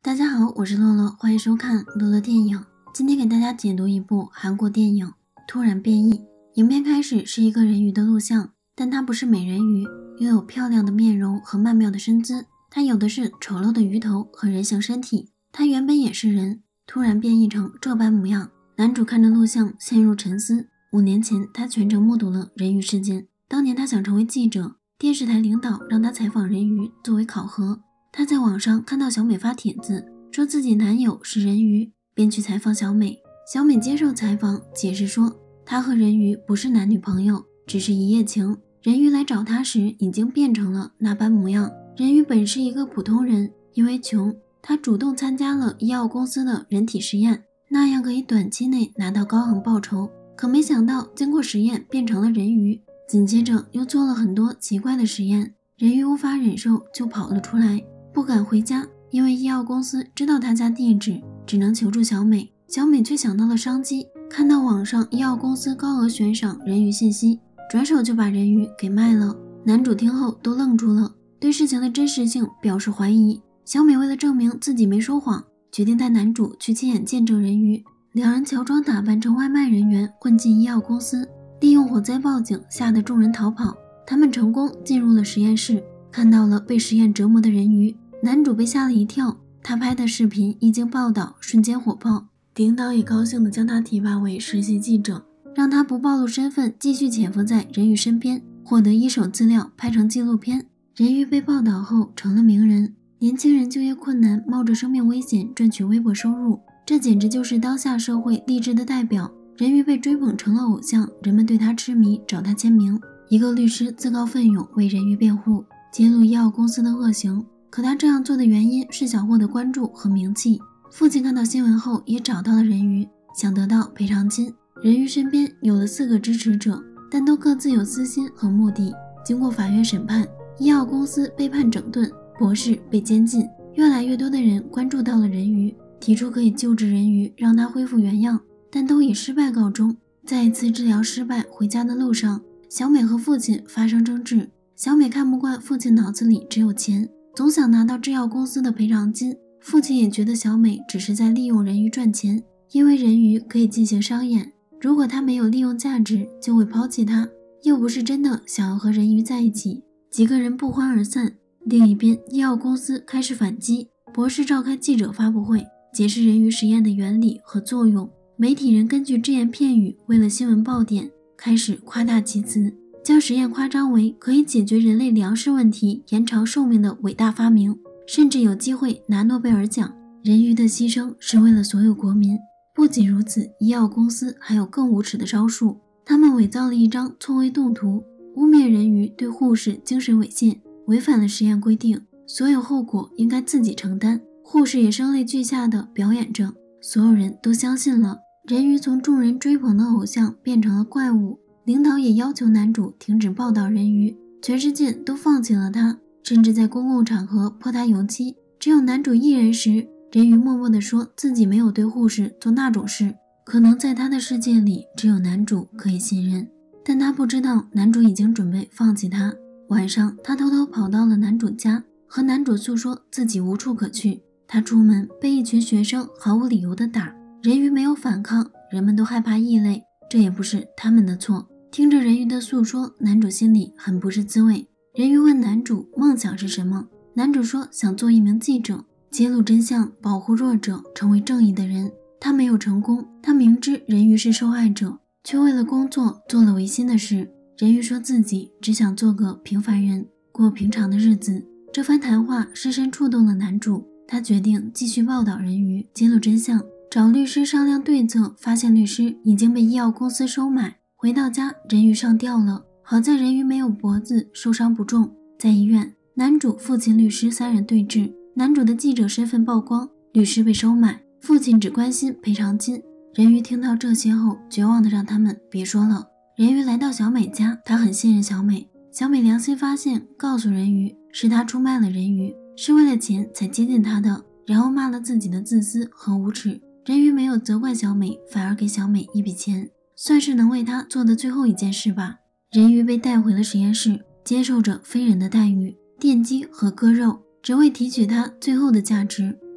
大家好，我是乐乐，欢迎收看乐乐电影。今天给大家解读一部韩国电影《突然变异》。影片开始是一个人鱼的录像，但它不是美人鱼，拥有漂亮的面容和曼妙的身姿，它有的是丑陋的鱼头和人形身体。它原本也是人，突然变异成这般模样。男主看着录像陷入沉思。5年前，他全程目睹了人鱼事件。当年他想成为记者，电视台领导让他采访人鱼作为考核。他在网上看到小美发帖子，说自己男友是人鱼，便去采访小美。小美接受采访，解释说她和人鱼不是男女朋友，只是一夜情。人鱼来找她时已经变成了那般模样。人鱼本是一个普通人，因为穷，他主动参加了医药公司的人体实验，那样可以短期内拿到高昂报酬。可没想到经过实验变成了人鱼，紧接着又做了很多奇怪的实验，人鱼无法忍受就跑了出来，不敢回家，因为医药公司知道他家地址，只能求助小美。小美却想到了商机，看到网上医药公司高额悬赏人鱼信息，转手就把人鱼给卖了。男主听后都愣住了，对事情的真实性表示怀疑。小美为了证明自己没说谎，决定带男主去亲眼见证人鱼。两人乔装打扮成外卖人员，混进医药公司，利用火灾报警，吓得众人逃跑。他们成功进入了实验室，看到了被实验折磨的人鱼。男主被吓了一跳，他拍的视频一经报道，瞬间火爆。领导也高兴地将他提拔为实习记者，让他不暴露身份，继续潜伏在人鱼身边，获得一手资料，拍成纪录片。人鱼被报道后成了名人，年轻人就业困难，冒着生命危险赚取微薄收入，这简直就是当下社会励志的代表。人鱼被追捧成了偶像，人们对他痴迷，找他签名。一个律师自告奋勇为人鱼辩护，揭露医药公司的恶行。可他这样做的原因是想获得关注和名气。父亲看到新闻后也找到了人鱼，想得到赔偿金。人鱼身边有了4个支持者，但都各自有私心和目的。经过法院审判，医药公司被判整顿，博士被监禁。越来越多的人关注到了人鱼，提出可以救治人鱼，让他恢复原样，但都以失败告终。在一次治疗失败回家的路上，小美和父亲发生争执。小美看不惯父亲脑子里只有钱，总想拿到制药公司的赔偿金。父亲也觉得小美只是在利用人鱼赚钱，因为人鱼可以进行商演，如果他没有利用价值，就会抛弃他，又不是真的想要和人鱼在一起。几个人不欢而散。另一边，医药公司开始反击，博士召开记者发布会，解释人鱼实验的原理和作用。媒体人根据只言片语，为了新闻爆点，开始夸大其词，将实验夸张为可以解决人类粮食问题、延长寿命的伟大发明，甚至有机会拿诺贝尔奖。人鱼的牺牲是为了所有国民。不仅如此，医药公司还有更无耻的招数，他们伪造了一张错位动图，污蔑人鱼对护士精神猥亵，违反了实验规定，所有后果应该自己承担。护士也声泪俱下地表演着，所有人都相信了。人鱼从众人追捧的偶像变成了怪物。领导也要求男主停止报道人鱼，全世界都放弃了他，甚至在公共场合泼他油漆。只有男主一人时，人鱼默默地说自己没有对护士做那种事，可能在他的世界里只有男主可以信任，但他不知道男主已经准备放弃他。晚上，他偷偷跑到了男主家，和男主诉说自己无处可去。他出门被一群学生毫无理由地打，人鱼没有反抗，人们都害怕异类，这也不是他们的错。听着人鱼的诉说，男主心里很不是滋味。人鱼问男主梦想是什么，男主说想做一名记者，揭露真相，保护弱者，成为正义的人。他没有成功，他明知人鱼是受害者，却为了工作做了违心的事。人鱼说自己只想做个平凡人，过平常的日子。这番谈话深深触动了男主，他决定继续报道人鱼，揭露真相，找律师商量对策，发现律师已经被医药公司收买。回到家，人鱼上吊了，好在人鱼没有脖子，受伤不重。在医院，男主、父亲、律师3人对峙，男主的记者身份曝光，律师被收买，父亲只关心赔偿金。人鱼听到这些后，绝望地让他们别说了。人鱼来到小美家，他很信任小美。小美良心发现，告诉人鱼是他出卖了人鱼，是为了钱才接近他的，然后骂了自己的自私和无耻。人鱼没有责怪小美，反而给小美一笔钱，算是能为他做的最后一件事吧。人鱼被带回了实验室，接受着非人的待遇，电击和割肉，只为提取他最后的价值。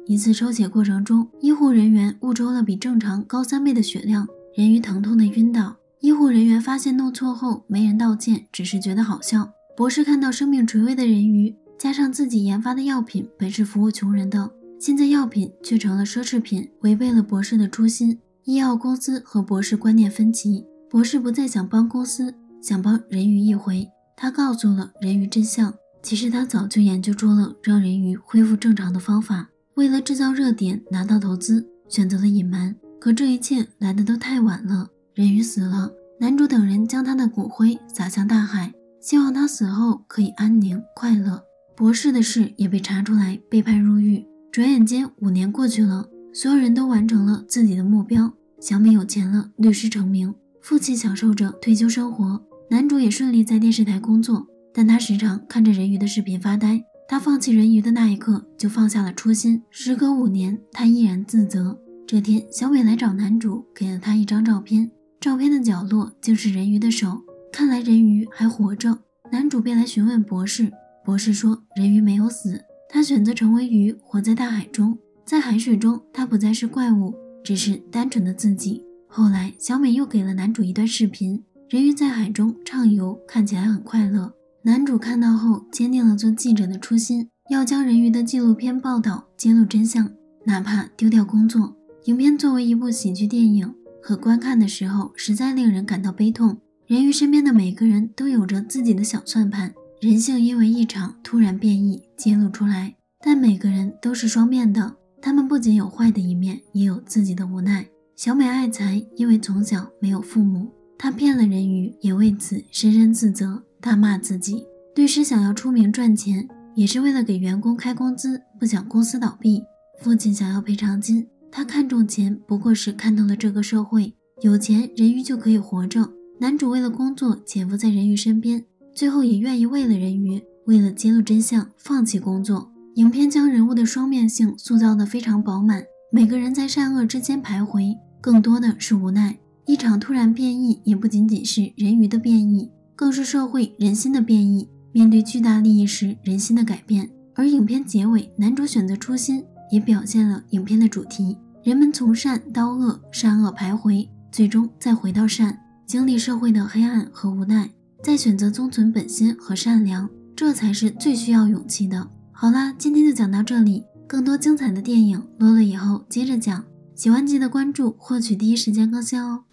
一次抽血过程中，医护人员误抽了比正常高3倍的血量，人鱼疼痛的晕倒。医护人员发现弄错后没人道歉，只是觉得好笑。博士看到生命垂危的人鱼，加上自己研发的药品本是服务穷人的，现在药品却成了奢侈品，违背了博士的初心。医药公司和博士观念分歧，博士不再想帮公司，想帮人鱼一回。他告诉了人鱼真相，其实他早就研究出了让人鱼恢复正常的方法，为了制造热点拿到投资，选择了隐瞒。可这一切来的都太晚了，人鱼死了，男主等人将他的骨灰撒向大海，希望他死后可以安宁快乐。博士的事也被查出来，被判入狱。转眼间5年过去了，所有人都完成了自己的目标。小美有钱了，律师成名，父亲享受着退休生活，男主也顺利在电视台工作，但他时常看着人鱼的视频发呆。他放弃人鱼的那一刻，就放下了初心。时隔5年，他依然自责。这天，小美来找男主，给了他一张照片，照片的角落竟是人鱼的手，看来人鱼还活着。男主便来询问博士，博士说人鱼没有死，他选择成为鱼，活在大海中，在海水中，他不再是怪物，只是单纯的自己。后来，小美又给了男主一段视频，人鱼在海中畅游，看起来很快乐。男主看到后，坚定了做记者的初心，要将人鱼的纪录片报道揭露真相，哪怕丢掉工作。影片作为一部喜剧电影，和观看的时候实在令人感到悲痛。人鱼身边的每个人都有着自己的小算盘，人性因为一场突然变异揭露出来，但每个人都是双面的，他们不仅有坏的一面，也有自己的无奈。小美爱财，因为从小没有父母，她骗了人鱼，也为此深深自责，大骂自己。律师想要出名赚钱，也是为了给员工开工资，不想公司倒闭。父亲想要赔偿金，他看重钱，不过是看透了这个社会，有钱人鱼就可以活着。男主为了工作潜伏在人鱼身边，最后也愿意为了人鱼，为了揭露真相放弃工作。影片将人物的双面性塑造得非常饱满，每个人在善恶之间徘徊，更多的是无奈。一场突然变异也不仅仅是人鱼的变异，更是社会人心的变异，面对巨大利益时人心的改变。而影片结尾，男主选择初心，也表现了影片的主题，人们从善到恶，善恶徘徊，最终再回到善，经历社会的黑暗和无奈，再选择宗存本心和善良，这才是最需要勇气的。好啦，今天就讲到这里，更多精彩的电影，罗了以后接着讲。喜欢记得关注，获取第一时间更新哦。